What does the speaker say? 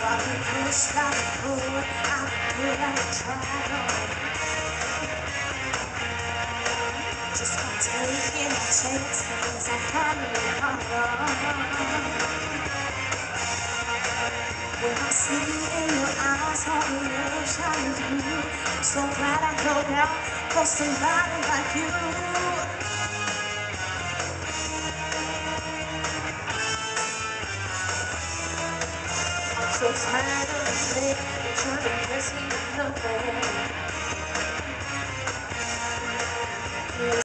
pushed, I pulled, I tried. Just by taking a chance, things are finally harder. When I see in your eyes all the love shining through, I'm so glad I held out for somebody like you. I'm so tired of this late, trying to guess me nothing.